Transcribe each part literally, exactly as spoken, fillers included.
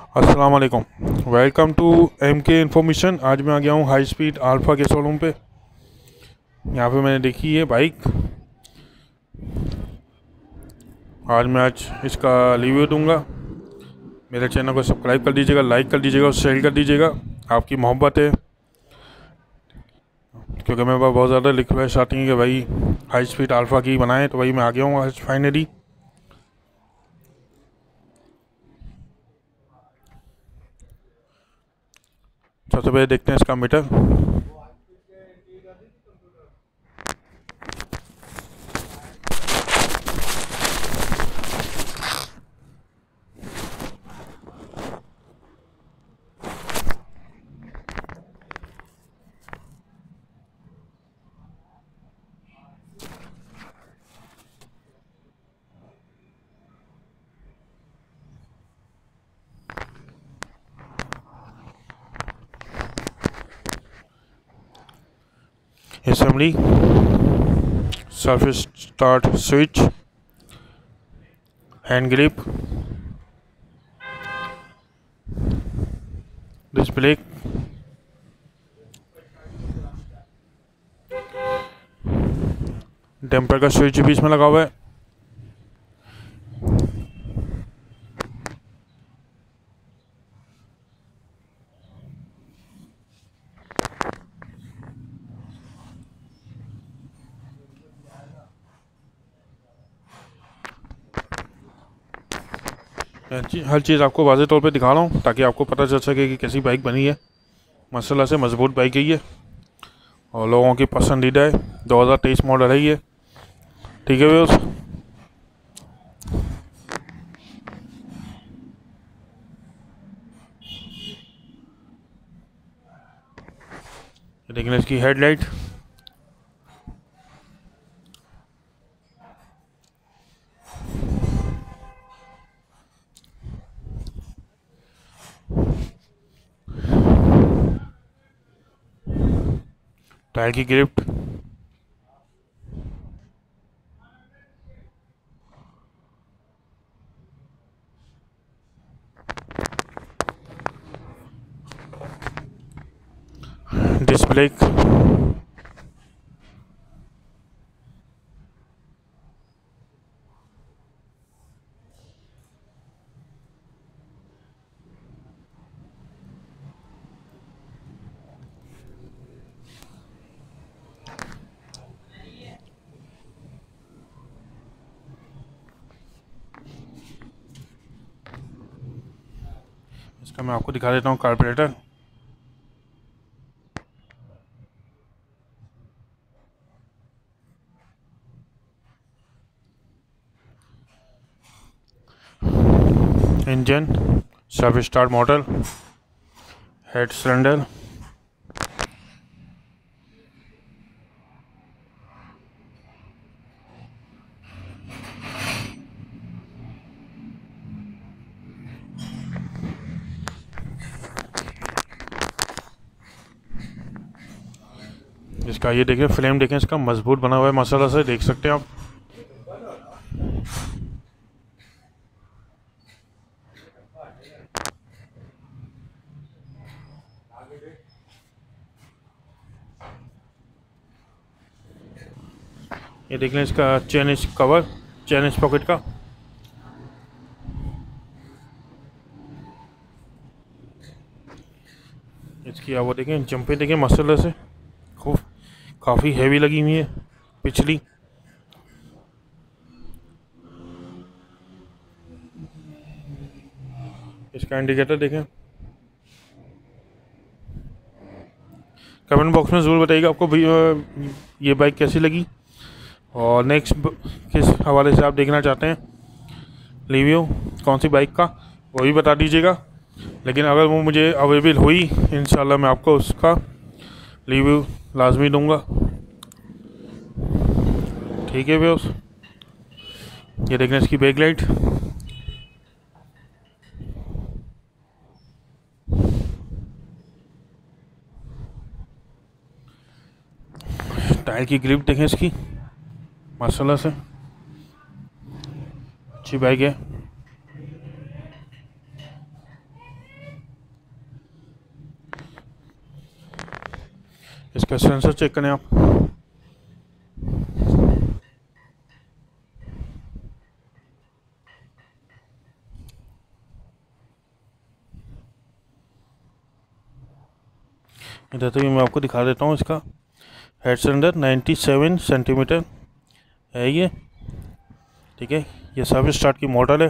अस्सलाम वालेकुम। Welcome to M K information. आज मैं आ गया हूँ हाई स्पीड अल्फ़ा के शोरूम पे। यहाँ पे मैंने देखी है बाइक। आज मैं आज इसका रिव्यू दूंगा। मेरे चैनल को सब्सक्राइब कर दीजिएगा, लाइक कर दीजिएगा और शेयर कर दीजिएगा। आपकी मोहब्बत है, क्योंकि मेरे पास बहुत ज़्यादा रिक्वेस्ट आती है कि भाई हाई स्पीड अल्फ़ा की बनाएं, तो वही मैं आ गया हूँ आज फाइनली। सबसे पहले देखते हैं इसका meter. assembly, surface start switch, hand grip, display, damper का स्विच भी इसमें लगा हुआ है। हर चीज़ आपको वाज़े तौर पे दिखा रहा हूँ ताकि आपको पता चल सके कि कैसी बाइक बनी है। माशाल्लाह से मजबूत बाइक है ये और लोगों की पसंदीदा है। दो हज़ार तेईस मॉडल है ये। ठीक है व्यूअर्स, देखिए इसकी हेडलाइट। टायर की ग्रिप, डिस्प्ले, इसका मैं आपको दिखा देता हूँ carburettor. Engine, service start model, head cylinder, इसका ये देखें फ्लेम, देखें इसका मजबूत बना हुआ है माशाल्लाह से, देख सकते हैं आप। ये देख लें इसका चेन इस कवर, चेन इस पॉकेट का। इसकी आप वो देखें जंपे देखें माशाल्लाह से खूब काफ़ी हैवी लगी हुई है पिछली। इसका इंडिकेटर देखें। कमेंट बॉक्स में ज़रूर बताइएगा आपको भी ये बाइक कैसी लगी और नेक्स्ट किस हवाले से आप देखना चाहते हैं रिव्यू कौन सी बाइक का, वो भी बता दीजिएगा। लेकिन अगर वो मुझे अवेलेबल हुई इंशाल्लाह मैं आपको उसका रिव्यू लाजमी दूंगा। ठीक है व्यूअर्स, ये देखना इसकी बैक लाइट, टायर की ग्रिप देखें इसकी माशाल्लाह से अच्छी बाइक है। इसका सेंसर चेक करें आप। इधर तो मैं आपको दिखा देता हूँ। इसका हेड सिलेंडर सत्तानवे सेंटीमीटर है ये, ठीक है। ये सर्विस स्टार्ट की मॉडल है।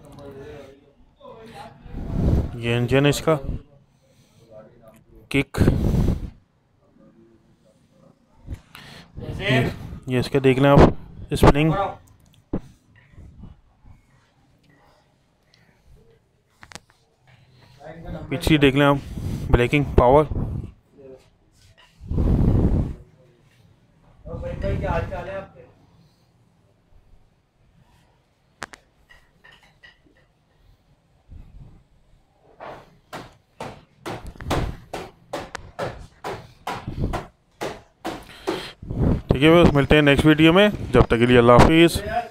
ये इंजन है इसका, किक, ये, ये इसके देख लें आप स्प्रिंग, पिछली देख लें आप ब्रेकिंग पावर, ठीक है। बस मिलते हैं नेक्स्ट वीडियो में, जब तक के लिए अल्लाह हाफिज़।